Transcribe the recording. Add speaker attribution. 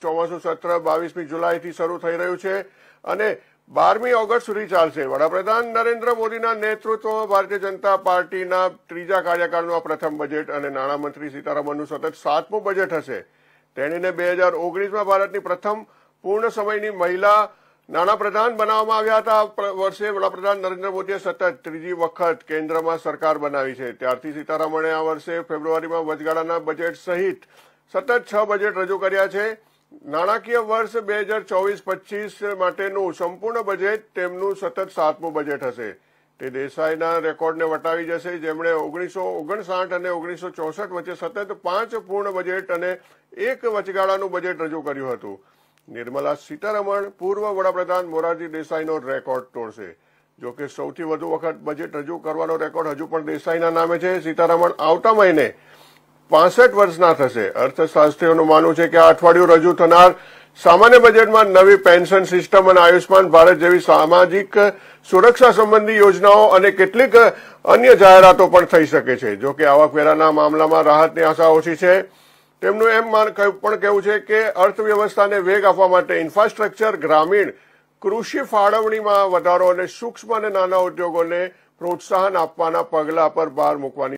Speaker 1: ચોમાસું સત્ર 22મી જુલાઈથી શરૂ થઈ રહ્યું છે અને 12મી ઓગસ્ટ સુધી ચાલશે। વડાપ્રધાન નરેન્દ્ર મોદીના નેતૃત્વમાં ભારતીય જનતા પાર્ટીના ત્રીજા કાર્યકાળનું આ પ્રથમ બજેટ અને નાણામંત્રી સીતારમણનું સતત 7મું બજેટ હશે। તેણીને 2019માં ભારતની પ્રથમ પૂર્ણ સમયની મહિલા નાણાપ્રધાન બનાવવામાં આવ્યા હતા। આ વર્ષે વડાપ્રધાન નરેન્દ્ર મોદીએ સતત ત્રીજી વખત કેન્દ્રમાં સરકાર બનાવી છે। ત્યારથી સીતારમણે આ વર્ષે ફેબ્રુઆરીમાં વચગાળાના બજેટ સહિત સતત 6 બજેટ રજૂ કર્યા છે। નાણાકીય વર્ષ 2024-25 માટેનું સંપૂર્ણ બજેટ તેમનું સતત 7મું બજેટ હશે। તે દેસાઈના રેકોર્ડને વટાવી જશે, જેમણે 1959 અને 1964 વચ્ચે સતત 5 પૂર્ણ બજેટ અને 1 વચગાળાનું બજેટ રજૂ કર્યું હતું। નિર્મલા સીતારમણ પૂર્વ વડાપ્રધાન મોરારજી દેસાઈનો રેકોર્ડ તોડશે। જો કે સૌથી વધુ વખત બજેટ રજૂ કરવાનો રેકોર્ડ હજુ પણ દેસાઈના નામે છે। સીતારમણ આવતા મહિને 65 વર્ષના થશે। અર્થશાસ્ત્રીઓનું માનવું છે કે આ અઠવાડિયું રજૂ થનાર સામાન્ય બજેટમાં નવી પેન્શન સિસ્ટમ અને આયુષ્માન ભારત જેવી સામાજિક સુરક્ષા સંબંધી યોજનાઓ અને કેટલીક અન્ય જાહેરાતો પણ થઈ શકે છે। જો કે આવકવેરાના મામલામાં રાહતની આશા ઓછી છે। તેમનું એમ પણ કહેવું છે કે અર્થવ્યવસ્થાને વેગ આપવા માટે ઇન્ફ્રાસ્ટ્રક્ચર, ગ્રામીણ, કૃષિ ફાળવણીમાં વધારો અને સૂક્ષ્મ અને નાના ઉદ્યોગોને પ્રોત્સાહન આપવાના પગલા પર ભાર મૂકવાની